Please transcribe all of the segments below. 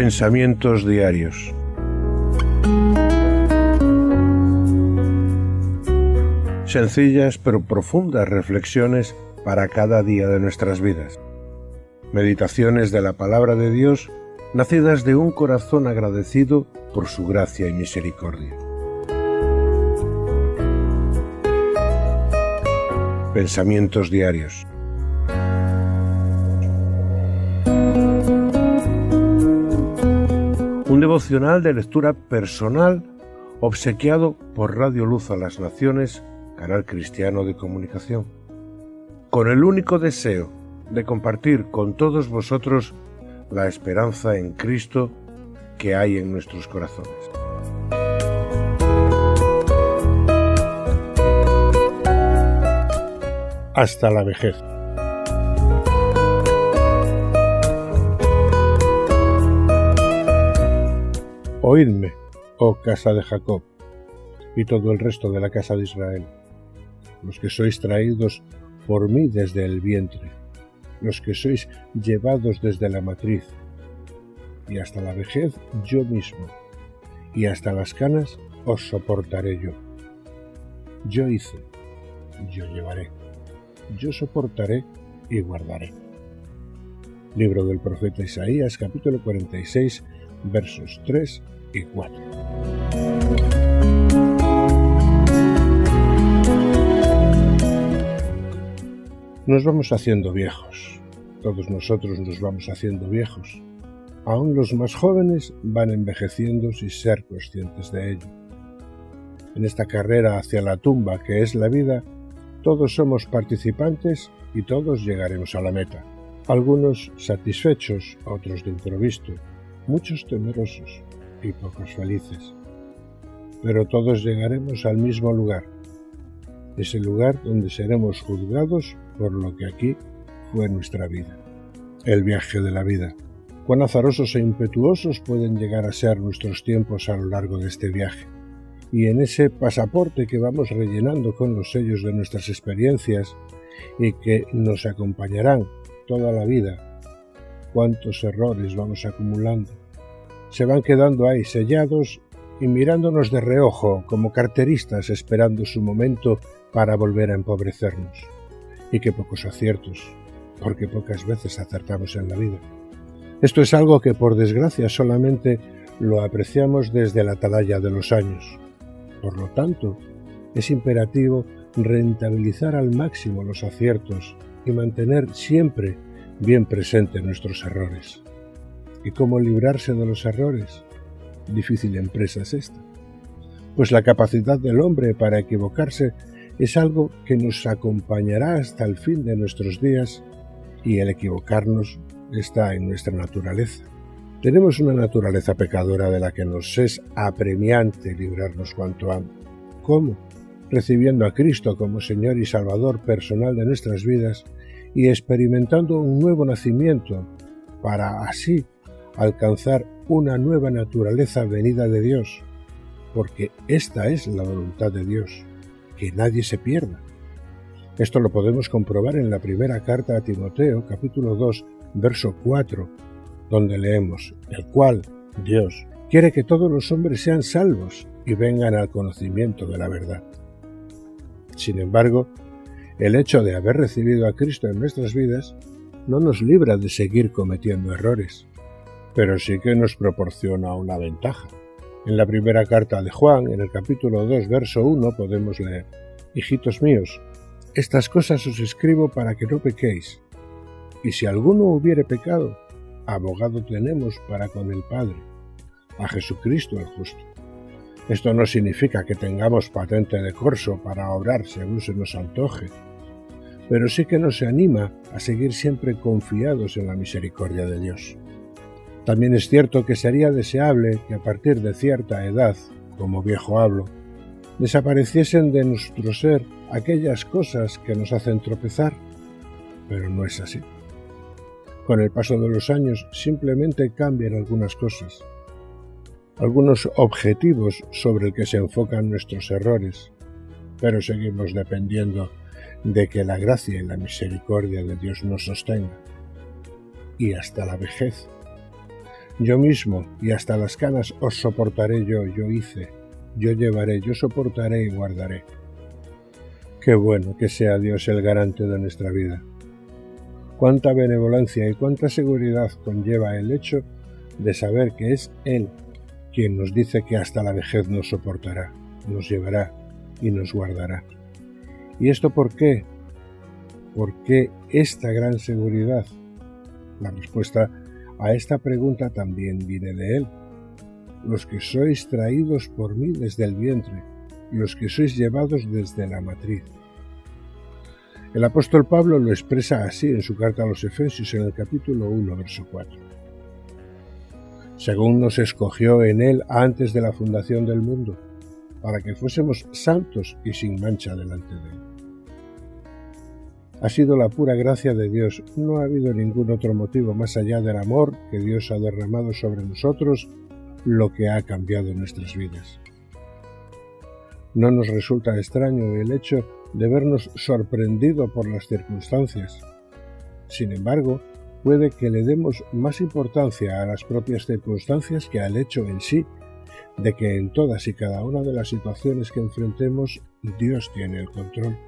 Pensamientos diarios. Sencillas pero profundas reflexiones para cada día de nuestras vidas. Meditaciones de la palabra de Dios, nacidas de un corazón agradecido por su gracia y misericordia. Pensamientos diarios. Un devocional de lectura personal obsequiado por Radio Luz a las Naciones, canal cristiano de comunicación, con el único deseo de compartir con todos vosotros la esperanza en Cristo que hay en nuestros corazones. Hasta la vejez. Oídme, oh casa de Jacob, y todo el resto de la casa de Israel, los que sois traídos por mí desde el vientre, los que sois llevados desde la matriz, y hasta la vejez yo mismo, y hasta las canas os soportaré yo. Yo hice, yo llevaré, yo soportaré y guardaré. Libro del profeta Isaías, capítulo 46, versos 3 y 4. Nos vamos haciendo viejos. Todos nosotros nos vamos haciendo viejos. Aún los más jóvenes van envejeciendo sin ser conscientes de ello. En esta carrera hacia la tumba que es la vida, todos somos participantes y todos llegaremos a la meta. Algunos satisfechos, otros de improviso, muchos temerosos y pocos felices. Pero todos llegaremos al mismo lugar, ese lugar donde seremos juzgados por lo que aquí fue nuestra vida. El viaje de la vida. Cuán azarosos e impetuosos pueden llegar a ser nuestros tiempos a lo largo de este viaje. Y en ese pasaporte que vamos rellenando con los sellos de nuestras experiencias y que nos acompañarán toda la vida, cuántos errores vamos acumulando. Se van quedando ahí sellados y mirándonos de reojo como carteristas esperando su momento para volver a empobrecernos. Y qué pocos aciertos, porque pocas veces acertamos en la vida. Esto es algo que por desgracia solamente lo apreciamos desde la atalaya de los años. Por lo tanto, es imperativo rentabilizar al máximo los aciertos y mantener siempre bien presentes nuestros errores. ¿Y cómo librarse de los errores? Difícil empresa es esta. Pues la capacidad del hombre para equivocarse es algo que nos acompañará hasta el fin de nuestros días y el equivocarnos está en nuestra naturaleza. Tenemos una naturaleza pecadora de la que nos es apremiante librarnos cuanto antes. ¿Cómo? Recibiendo a Cristo como Señor y Salvador personal de nuestras vidas y experimentando un nuevo nacimiento para así alcanzar una nueva naturaleza venida de Dios, porque esta es la voluntad de Dios, que nadie se pierda. Esto lo podemos comprobar en la primera carta a Timoteo, capítulo 2, verso 4, donde leemos: el cual, Dios, quiere que todos los hombres sean salvos y vengan al conocimiento de la verdad. Sin embargo, el hecho de haber recibido a Cristo en nuestras vidas no nos libra de seguir cometiendo errores, pero sí que nos proporciona una ventaja. En la primera carta de Juan, en el capítulo 2, verso 1, podemos leer: hijitos míos, estas cosas os escribo para que no pequéis. Y si alguno hubiere pecado, abogado tenemos para con el Padre, a Jesucristo el justo. Esto no significa que tengamos patente de corso para obrar según se nos antoje, pero sí que nos anima a seguir siempre confiados en la misericordia de Dios. También es cierto que sería deseable que a partir de cierta edad, como viejo hablo, desapareciesen de nuestro ser aquellas cosas que nos hacen tropezar, pero no es así. Con el paso de los años simplemente cambian algunas cosas, algunos objetivos sobre el que se enfocan nuestros errores, pero seguimos dependiendo de que la gracia y la misericordia de Dios nos sostenga. Y hasta la vejez. Yo mismo y hasta las canas os soportaré yo hice, yo llevaré, yo soportaré y guardaré. Qué bueno que sea Dios el garante de nuestra vida. Cuánta benevolencia y cuánta seguridad conlleva el hecho de saber que es Él quien nos dice que hasta la vejez nos soportará, nos llevará y nos guardará. ¿Y esto por qué? ¿Por qué esta gran seguridad? La respuesta a esta pregunta también viene de Él. Los que sois traídos por mí desde el vientre, los que sois llevados desde la matriz. El apóstol Pablo lo expresa así en su carta a los Efesios en el capítulo 1, verso 4. Según nos escogió en Él antes de la fundación del mundo, para que fuésemos santos y sin mancha delante de Él. Ha sido la pura gracia de Dios, no ha habido ningún otro motivo más allá del amor que Dios ha derramado sobre nosotros lo que ha cambiado nuestras vidas. No nos resulta extraño el hecho de vernos sorprendido por las circunstancias. Sin embargo, puede que le demos más importancia a las propias circunstancias que al hecho en sí de que en todas y cada una de las situaciones que enfrentemos Dios tiene el control.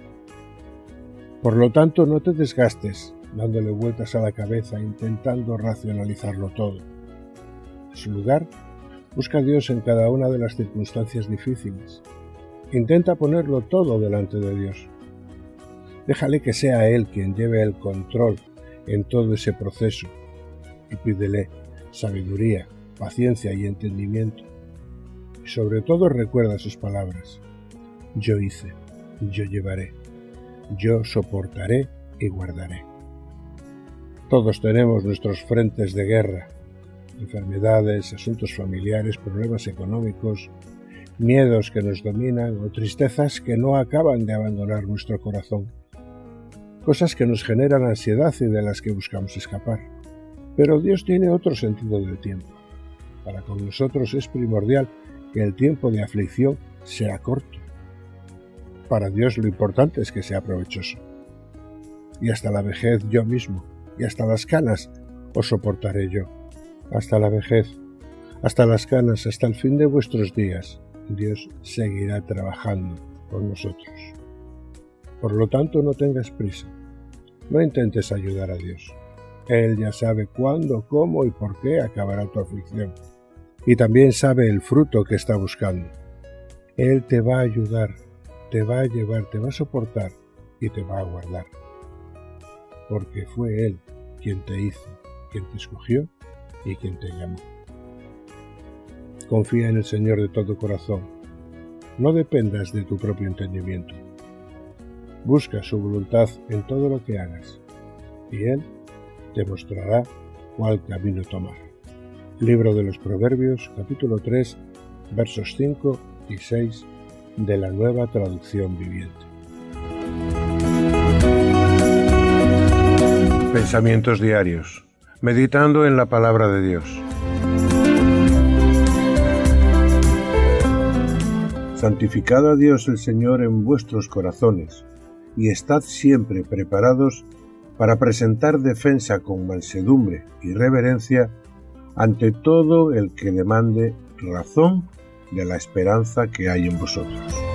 Por lo tanto, no te desgastes dándole vueltas a la cabeza intentando racionalizarlo todo. En su lugar, busca a Dios en cada una de las circunstancias difíciles. Intenta ponerlo todo delante de Dios. Déjale que sea Él quien lleve el control en todo ese proceso y pídele sabiduría, paciencia y entendimiento. Y sobre todo recuerda sus palabras. Yo hice, yo llevaré, yo soportaré y guardaré. Todos tenemos nuestros frentes de guerra, enfermedades, asuntos familiares, problemas económicos, miedos que nos dominan o tristezas que no acaban de abandonar nuestro corazón. Cosas que nos generan ansiedad y de las que buscamos escapar. Pero Dios tiene otro sentido del tiempo. Para con nosotros es primordial que el tiempo de aflicción sea corto. Para Dios lo importante es que sea provechoso. Y hasta la vejez yo mismo, y hasta las canas os soportaré yo. Hasta la vejez, hasta las canas, hasta el fin de vuestros días, Dios seguirá trabajando con nosotros. Por lo tanto, no tengas prisa. No intentes ayudar a Dios. Él ya sabe cuándo, cómo y por qué acabará tu aflicción. Y también sabe el fruto que está buscando. Él te va a ayudar, te va a llevar, te va a soportar y te va a guardar. Porque fue Él quien te hizo, quien te escogió y quien te llamó. Confía en el Señor de todo corazón. No dependas de tu propio entendimiento. Busca su voluntad en todo lo que hagas, y Él te mostrará cuál camino tomar. Libro de los Proverbios, capítulo 3, versos 5 y 6 de la Nueva Traducción Viviente. Pensamientos diarios. Meditando en la palabra de Dios. Santificad a Dios el Señor en vuestros corazones, y estad siempre preparados para presentar defensa con mansedumbre y reverencia ante todo el que demande razón de la esperanza que hay en vosotros.